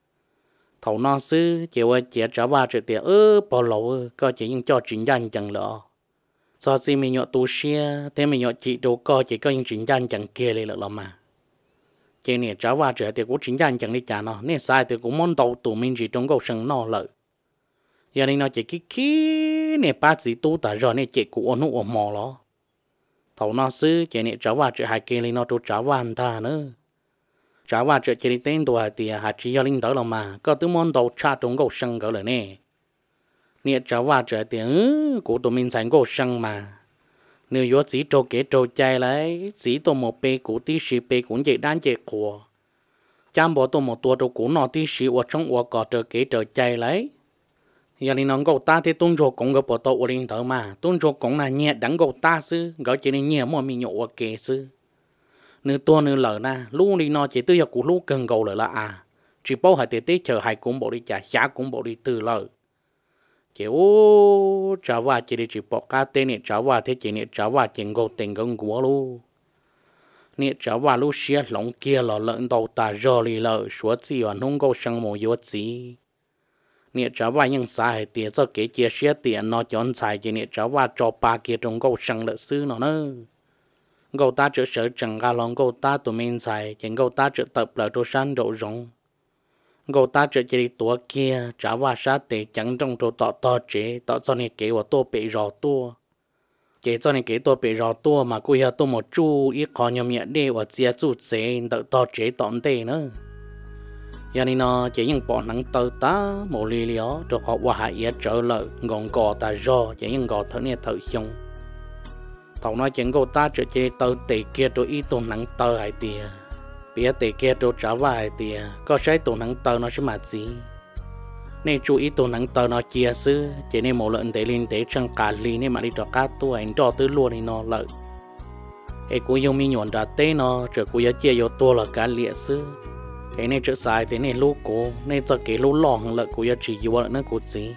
thầu nó sư chiều ấy chị trả vào chuyện tiền ơ bỏ lẩu có chỉ những cho chính danh chẳng lỡ sau khi mình nhỏ tu xe thế mình nhỏ chị đâu có chỉ có những chính danh chẳng kia lên được mà chị này trả vào chuyện tiền cũng chính danh chẳng đi trả nó nên sai thì cũng muốn đầu tụi mình chỉ trong câu sừng nó lợi giờ nên nó chỉ khi khi nè ba chỉ tu ta rồi nè chỉ cũng ổn ổn mò lo thầu nó xứ chỉ nè cháu vào chỉ hai kia lên nó tu cháu vào anh ta nữa cháu vào chỉ chỉ tên tuổi thì hai chỉ giờ linh tới là mà có tứ môn đầu cha trong câu sân cỡ rồi nè nè cháu vào chỉ thì của tụi mình thành câu sân mà nếu yếu chỉ trâu kế trâu chạy lấy chỉ tụi một bê của tí sĩ bê cũng chỉ đáng chỉ của chăm bỏ tụi một tua trâu của nó tí sĩ ở trong ở cỏ trâu kế trâu chạy lấy giờ này nó gấu ta thì tôn trọng cũng có bộ tàu lên thở mà tôn trọng cũng là nhẹ đắng gấu ta sư gấu chỉ nên nhẹ mà mình nhổ kề sư nếu tua nếu lỡ na lúc đi nó chỉ tư giờ của lúc cần gấu lỡ là à chỉ bao hai tiết tiết chờ hai cũng bộ đi trả giá cũng bộ đi từ lỡ chỉ ô trả vào chỉ để chỉ bỏ cá tên này trả vào thế chỉ này trả vào chỉ gấu tiền gấu của luôn nè trả vào lúc xia lỏng kia là lợn đầu ta rồi đi lỡ số gì ở nông gấu sang mồ yếu gì nè cháu và những sai tiền cho cái chia sẻ tiền nó chọn xài chỉ nè cháu và cho ba kia trong câu sang lợi sư nó nữa câu ta trở sở chẳng ga lòng câu ta tụi mình xài chỉ câu ta trở tập lại đồ san độ rộng câu ta trở chỉ tua kia cháu và sát để chẳng trong đồ tọ to chế tọ cho nè kế của tôi bị rò tua chế cho nè kế tôi bị rò tua mà cô hiểu tôi một chú ít khó nhom nhẹ đi và chia chú chế tọ to chế tọn tê nữa giờ này nó chỉ những bọn nắng tơ tá một lì lió rồi họ qua hải yết trở lại gọn cò ta do chỉ những gò thở nè thở xong thầu nói chuyện cô ta trở chơi tơ tề kia rồi ít tuần nắng tơ hải tìa bía tề kia rồi trả vào hải tìa có sai tuần nắng tơ nó sẽ mà gì nên chú ý tuần nắng tơ nó chia sư chỉ nên một lợn để lên để trăng cả lì nên mà đi cho cá tu anh cho tới luôn thì nó lợi ấy cũng dùng mi nhọn đã té nó rồi cũng nhớ chia vô tua là cá liệt sư cái này trở sai thế này lú cổ nên cho cái lú lỏng là cũng chỉ vô nó cũng gì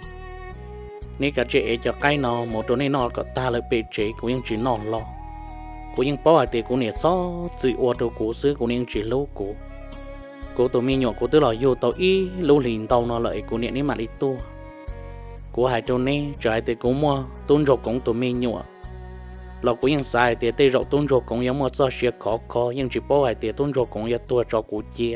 nên cả chị cho cái nó một chỗ này nó có ta lại bị chế cũng những chỉ non lo cũng những bao thì cũng nhớ so chỉ ô tô cổ xứ cũng những chỉ lú cổ cổ tụi mình nhỏ cổ tức là vô tàu y lú liền tàu nó lại cũng những mà đi tua của hai chỗ này trái thì cũng mua tôn trọng cũng tụi mình nhỏ là cũng những sai thì tây rộng tôn trọng cũng giống một số sự khó khó nhưng chỉ bao thì tôn trọng cũng giống tua cho cụ chia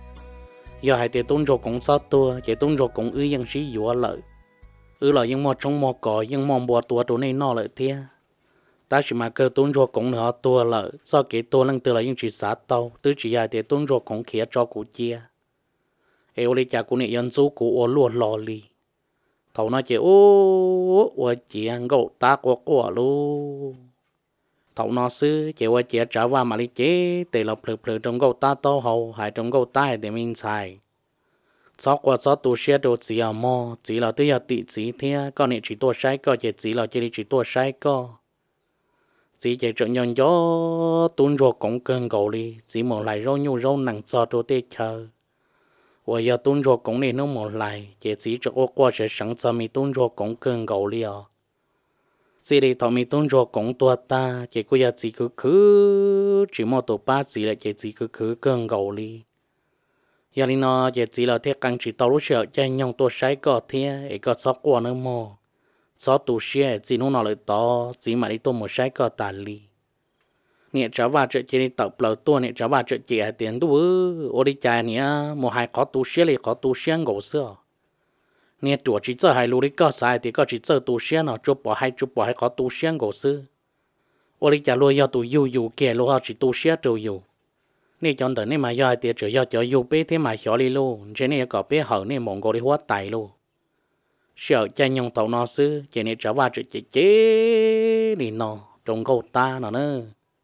giờ hai tiệt tôn trọng cũng sao tua chỉ tôn trọng cũng ư dân sĩ dùa lợi ư là những một trong một cỏ những mong bùa tua chỗ này nó lợi thế ta chỉ mà cơ tôn trọng cũng nữa tua lợi sau cái tua lần từ là những chỉ sát tàu từ chỉ hai tiệt tôn trọng cũng khía cho cụ chia eo lấy cha cụ này dân số cụ ở luôn lò lì thầu nó chỉ ô ô chị ăn gỗ ta qua qua luôn thầu nó xứ chỉ qua chị trả vào mà đi chế để lọc lược lược trong gỗ ta to hậu hay trong gỗ ta để mình xài sau qua sau tu sửa đồ chỉ ở mò chỉ là tự do tự chỉ thế con này chỉ tua sai có chỉ chỉ là chỉ chỉ tua sai có chỉ chỉ chọn nhon gió tuôn rồi cũng cơn gầu đi chỉ một lại rau nhu rau nặng cho đồ tê chờ và giờ tuôn rồi cũng này nó một lại chỉ chỉ cho ô qua sẽ sẵn cho mi tuôn rồi cũng cơn gầu đi à chỉ đi thọ mi tuôn rồi cũng tua ta chỉ có giờ chỉ cứ cứ chỉ một tổ ba chỉ là chỉ chỉ cứ cứ cơn gầu đi giờ đi nó chỉ chỉ là thế càng chỉ tao lúc sợ cho nhông tua sai có thế ấy có sót qua nữa mò sót tu sửa chỉ nó nào lại to chỉ mà đi tua một sai có tàn li nè cháu vào chợ chỉ đi tập lợn tua nè cháu vào chợ chỉ hai tiền tu ô đi chạy nè một hai có tu sửa liền có tu sửa ngủ xưa nè chuột chỉ chơi hai lú đi có sai thì có chỉ chơi tu sửa nó chụp bỏ hai chụp bỏ hai có tu sửa ngủ xưa ô đi chạy luôn do tu yêu yêu kia luôn chỉ tu sửa tu yêu nè chọn đợt nè mà do tiền chỉ do cho yêu bé thế mà xóa đi luôn trên nè có bé hở nè mong cô đi hóa tài luôn sợ cha nhung tàu nó xứ chỉ nè cháu vào chợ chỉ chế đi nó trong câu ta nó nữa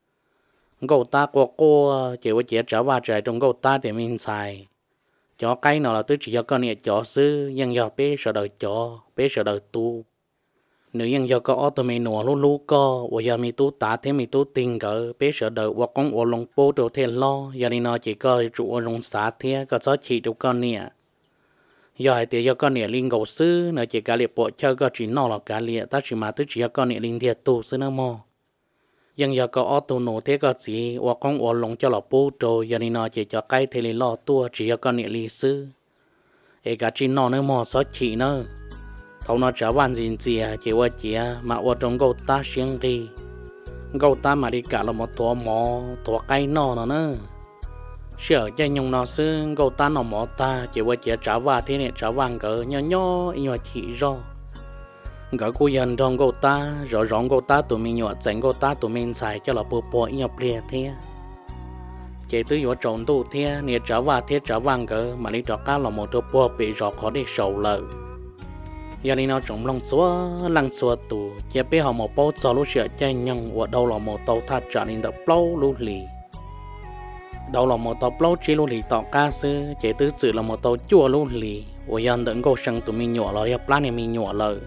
gấu ta qua cô chỉ với chị trở vào trời trong gấu ta thì mình xài chó cái nào là tôi chỉ cho con này chó sư nhưng do bé sợ đời chó bé sợ đời tu nếu nhưng do có ô tô mình nổ lúc lúc co và giờ mình tu tá thế mình tu tình cỡ bé sợ đời hoặc con ô lông bố đồ thế lo giờ đi nó chỉ có trụ ô lông xá thế có số chỉ trụ con nè giờ hai tiếng do con nè linh gấu sư nó chỉ cả liệt bộ chơi có chỉ nó là cả liệt ta chỉ mà tôi chỉ cho con nè linh thiệt tu sư nó mò nhưng giờ có ô tô nổ thế có gì hoặc con ô lông cho là bố rồi giờ đi nó chỉ cho cái thế lo tua chỉ cho con nè lý sư ấy cả chỉ nó nữa mò số chỉ nữa thầu nó trả van gì gì chỉ qua chỉ mà ô trong gấu ta xiên đi gấu ta mà đi cả là một thua mò thua cái nó nữa nữa sợ cho nhung nó sư gấu ta nó mò ta chỉ qua chỉ trả van thế này trả van cỡ nhỏ nhỏ nhỏ chỉ do gỡ cô dân trong gấu ta rõ rõ gấu ta tụi mình nhọ chảnh gấu ta tụi mình xài cho là bùa bùa nhỏ bìa thế chỉ từ nhỏ trộn tu thế nè trả van thế trả van cỡ mà đi trọ cá là một trò bùa bị rõ khó để sầu lợ giờ đi nó trồng lông xóa lăng xóa tù chỉ biết họ một bao giờ lúc sợ chơi nhung ở đâu là một tàu thắt trả nên tập lâu lú lì đâu là một tàu lâu chỉ lú lì tọ cá sư chỉ từ sự là một tàu chua lú lì ở dân đừng có sang tụi mình nhỏ là plan này mình nhỏ lợ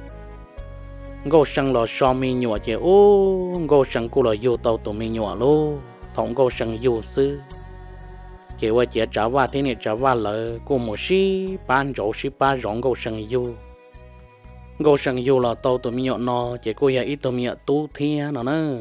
go sang là so mình nhỏ chỉ ô go sang cô là yêu tàu tụi mình nhỏ lô thống go sang yêu sư chỉ qua chỉ trả vào thế này trả vào lợ cô một xí ban chỗ xí ba rong go sang yêu go sang yêu là tàu tụi mình nhỏ nó chỉ cô ya ít tụi mình tu thia nó nữa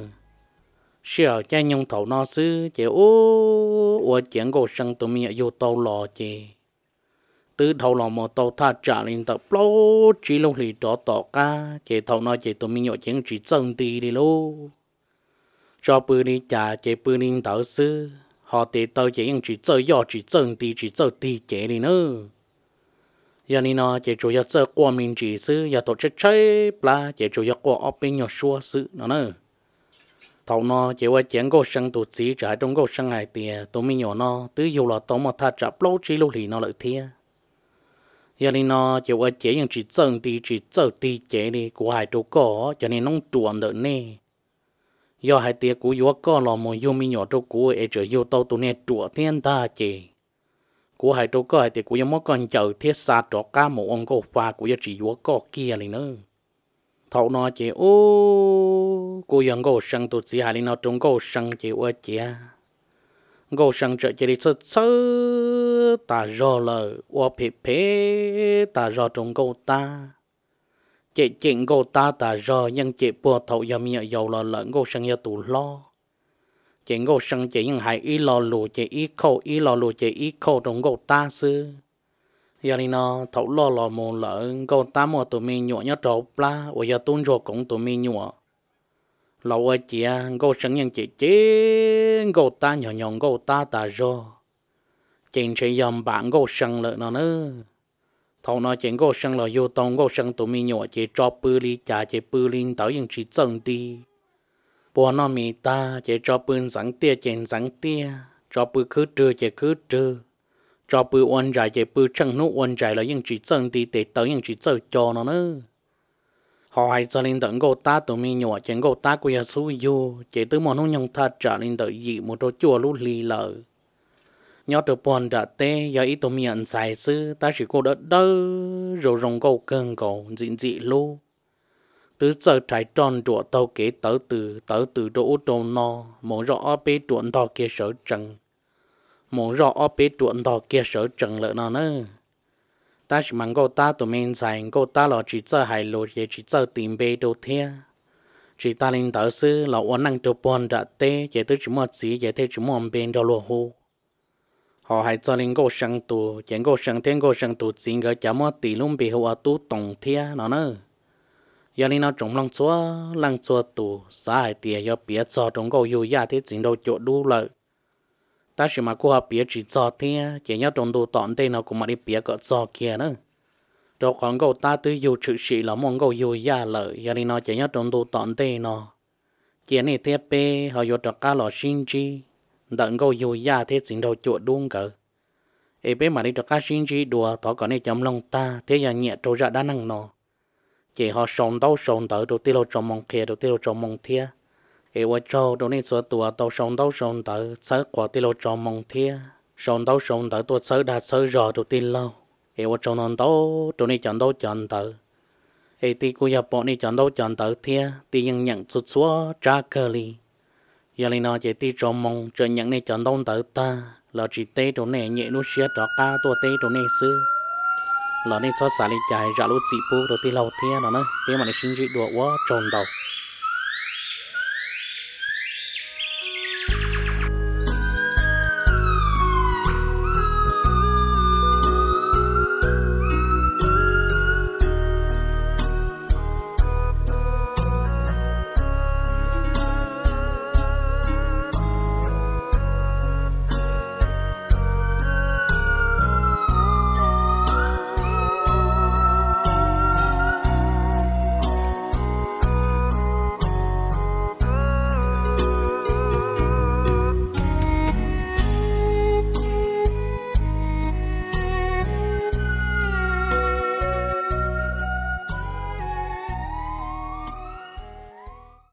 sợ cha nhung thầu nó sư chỉ ô ô chuyện go sang tụi mình yêu tàu lò chỉ từ đầu là một tàu thà trả lên tập lâu chỉ lúc thì đó tỏ ca chỉ thầu nó chỉ tụi mình nhỏ chuyện chỉ chân tì đi luôn cho bữa đi trả chỉ bữa đi tàu sư họ thì tàu chỉ những chỉ chơi nhỏ chỉ chân tì chỉ chơi tì chỉ đi nữa giờ này nó chỉ chủ yếu chơi qua mình chỉ sư giờ tổ chức chơi là chỉ chủ yếu qua ở bên nhỏ xua sư nó nữa thầu nó chỉ qua chuyện cô sang tụt chỉ trả trong cô sang ngày tiền tụi mình nhỏ nó từ dù là tàu một thà trả lâu chỉ lúc thì nó lợi thiệt giờ này nó chỉ qua chuyện những chỉ chân tì chỉ chơi tì chỉ đi của hai chỗ có cho nên nó chuẩn được nè do hai tia của yếu có là một yêu mi nhỏ chỗ của ấy trở yêu tàu tụi nè chuẩn thiên ta chỉ của hai chỗ có hai tia của yếu mất con chờ thiết xa chỗ cá một ông cô pha của yếu chỉ yếu có kia này nữa thầu nó chỉ ô của yếu cô sang tụi chỉ hai nó trong cô sang chỉ qua chỉ cô sang trở chỉ đi sơ sơ ta rõ lời qua phê phê ta rõ trong cô ta chị chuyện cô ta ta rõ nhưng chị bùa thầu giờ miệng dầu là lợn cô sang giờ tụ lo chuyện cô sang chị nhưng hãy ý lo lù chị ý khâu ý lo lù chị ý khâu trong cô ta sư giờ này nó thầu lo lo một lợn cô ta một tụi mình nhọ nhớ trâu pla và giờ tuôn rồi cũng tụi mình nhọ lâu ở chị cô sang nhưng chị chế cô ta nhỏ nhỏ cô ta ta rõ chuyện chỉ dòm bạn cô sang lợi nó nữa thầu nói chuyện cô sang là vô tông cô sang tụi mình nhỏ chỉ cho bự đi trả chỉ bự lên tới những chỉ chân đi bữa nó mi ta chỉ cho bự sẵn tia chèn sẵn tia cho bự cứ trừ chỉ cứ trừ cho bự ôn dài chạy bự chẳng nụ ôn dài là những chỉ chân đi để tới những chỉ chơi cho nó nữa họ hay cho nên tận cô ta tụi mình nhỏ chẳng cô ta quay xuống vô chỉ từ món nông nhông thật trả nên đợi gì một đôi chùa lú lì lợ nhớ được bọn đã tê giờ ít tụi mình xài sư ta chỉ cô đỡ đỡ rồi rong câu cơn cầu dịn dị lú từ giờ trái tròn đũa tàu kế tới từ tới từ đỗ đồ no một rõ bê tuộn to kia sở trần một rõ bê tuộn to kia sở trần lợ nó nữa ta chỉ mang cô ta tụi mình xài cô ta là chỉ chơi hài lô chỉ chỉ chơi tìm bê đồ thea chỉ ta lên tới sư là uốn năng cho bọn đã tê chỉ tới chỉ một gì chỉ tới chỉ một bên đồ lô hồ họ hay cho lên cô sang tù chỉ cô sang thiên cô sang tù chính cái chả một tỷ luôn bị họ tu tổng thea nó nữa giờ nên nó trồng lăng chúa lăng chúa tù xã hải tiền giờ biết cho trồng cô yêu ya thế chính đâu chỗ đủ lợi ta chỉ mà cô học biết chỉ cho thế chỉ nhớ trồng đồ tọn đây nó cũng mà đi biết cỡ cho kia nữa rồi còn cô ta từ yêu chữ sĩ là mong cô yêu ya lợi giờ nên nó chỉ nhớ trồng đồ tọn đây nó chỉ này thế pe họ yêu trồng cá lò xin chi đặng cô yêu ya thế chính đâu chỗ đúng cỡ ấy bé mà đi trồng cá xin chi đùa tao còn này chấm lòng ta thế giờ nhẹ trâu ra đá năng nó chỉ họ sống đâu sống tới đầu tiên là trong mong kia đầu tiên là trong mong thia ấy vợ trâu đầu này số tuổi tàu sống đâu sống tới sớ quả tiên là trong mong thia sống đâu sống tới tuổi sớ đã sớ rồi đầu tiên lâu ấy vợ trâu non đâu đầu này chọn đâu chọn tới ấy thì cô nhà bọn này chọn đâu chọn tới thia thì nhận nhận xuất số trả cơ li giờ này nó chỉ thì trong mong chờ nhận này chọn đâu tới ta là chỉ tê đầu này nhẹ nó xé đó ca tuổi tê đầu này xưa là nên cho xả lên chạy ra lúa dị bù đầu tiên lâu thế nó nữa thế mà nó sinh dị đùa quá tròn đầu